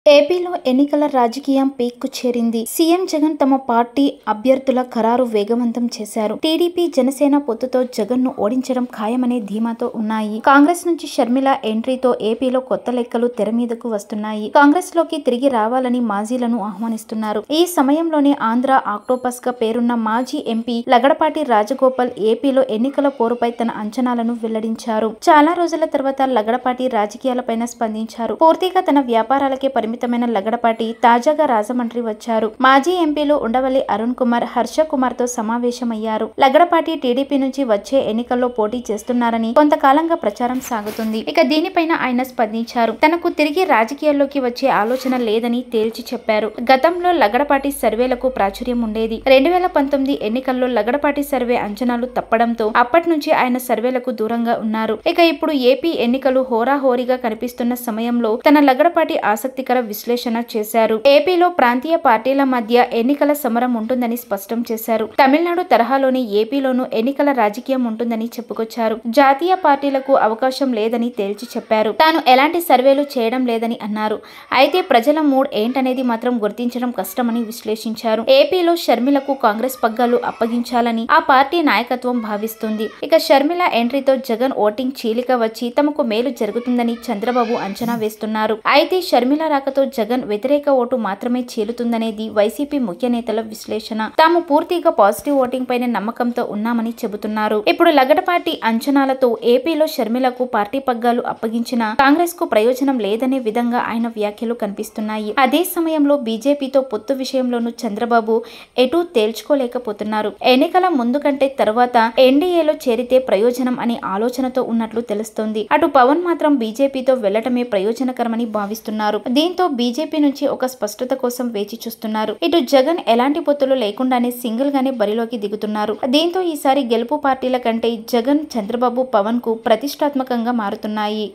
ఏపీలో ఎన్నికల రాజకీయం పీక్కు చేరింది. సీఎం జగన్ తమ పార్టీ అభ్యర్థుల ఖరారు వేగవంతం చేశారు. టీడీపీ జనసేన పొత్తుతో జగన్ ను ఓడించడం ఖాయమనే ధీమాతో ఉన్నాయి. కాంగ్రెస్ నుంచి షర్మిల ఎంట్రీతో ఏపీలో కొత్త లెక్కలు తెర మీదకు వస్తున్నాయి. కాంగ్రెస్ లోకి తిరిగి రావాలని మాజీలను ఆహ్వానిస్తున్నారు. ఈ సమయంలోనే ఆంధ్ర ఆక్టోపస్ గా పేరున్న మాజీ ఎంపీ లగడపాటి రాజగోపాల్ ఏపీలో ఎన్నికల పోరుపై తన అంచనాలను వెల్లడించారు. చాలా రోజుల తర్వాత లగడపాటి రాజకీయాలపైన స్పందించారు. పూర్తిగా తన వ్యాపారాలకే పరిమితమైన లగడపాటి తాజాగా రాజమండ్రి వచ్చారు. మాజీ ఎంపీలు ఉండవల్లి అరుణ్ కుమార్, హర్ష కుమార్ తో సమావేశమయ్యారు. లగడపాటి టీడీపీ నుంచి వచ్చే ఎన్నికల్లో పోటీ చేస్తున్నారని కొంతకాలంగా ప్రచారం సాగుతుంది. ఇక దీనిపైన ఆయన స్పందించారు. తనకు తిరిగి రాజకీయాల్లోకి వచ్చే ఆలోచన లేదని తేల్చి చెప్పారు. గతంలో లగడపాటి సర్వేలకు ప్రాచుర్యం ఉండేది. 2019 ఎన్నికల్లో లగడపాటి సర్వే అంచనాలు తప్పడంతో అప్పటి నుంచి ఆయన సర్వేలకు దూరంగా ఉన్నారు. ఇక ఇప్పుడు ఏపీ ఎన్నికలు హోరాహోరీగా కనిపిస్తున్న సమయంలో తన లగడపాటి ఆసక్తికర విశ్లేషణ చేశారు. ఏపీలో ప్రాంతీయ పార్టీల మధ్య ఎన్నికల సమరం ఉంటుందని స్పష్టం చేశారు. తమిళనాడు తరహాలోని ఏపీలోనూ ఎన్నికల రాజకీయం ఉంటుందని చెప్పుకొచ్చారు. జాతీయ పార్టీలకు అవకాశం లేదని తేల్చి చెప్పారు. తాను ఎలాంటి సర్వేలు చేయడం లేదని అన్నారు. అయితే ప్రజల మూడ్ ఏంటనేది మాత్రం గుర్తించడం కష్టమని విశ్లేషించారు. ఏపీలో షర్మిలకు కాంగ్రెస్ పగ్గాలు అప్పగించాలని ఆ పార్టీ నాయకత్వం భావిస్తుంది. ఇక షర్మిల ఎంట్రీతో జగన్ ఓటింగ్ చీలిక వచ్చి తమకు మేలు జరుగుతుందని చంద్రబాబు అంచనా వేస్తున్నారు. అయితే షర్మిల రాకతో జగన్ వ్యతిరేక ఓటు మాత్రమే చీలుతుందనేది వైసీపీ ముఖ్య నేతల విశ్లేషణ. తాము పూర్తిగా పాజిటివ్ ఓటింగ్ పైన నమ్మకంతో ఉన్నామని చెబుతున్నారు. ఇప్పుడు లగడపాటి అంచనాలతో ఏపీలో షర్మిలకు పార్టీ పగ్గాలు అప్పగించిన కాంగ్రెస్ కు ప్రయోజనం లేదనే విధంగా ఆయన వ్యాఖ్యలు కనిపిస్తున్నాయి. అదే సమయంలో బీజేపీతో పొత్తు విషయంలోనూ చంద్రబాబు ఎటూ తేల్చుకోలేకపోతున్నారు. ఎన్నికల ముందు కంటే తర్వాత ఎన్డీఏలో చేరితే ప్రయోజనం అనే ఆలోచనతో ఉన్నట్లు తెలుస్తోంది. అటు పవన్ మాత్రం బీజేపీతో వెళ్లటమే ప్రయోజనకరమని భావిస్తున్నారు. దీంతో బీజేపీ నుంచి ఒక స్పష్టత కోసం వేచి చూస్తున్నారు. ఇటు జగన్ ఎలాంటి పొత్తులు లేకుండానే సింగిల్ గానే బరిలోకి దిగుతున్నారు. దీంతో ఈసారి గెలుపు పార్టీల కంటే జగన్, చంద్రబాబు, పవన్ కు ప్రతిష్టాత్మకంగా మారుతున్నాయి.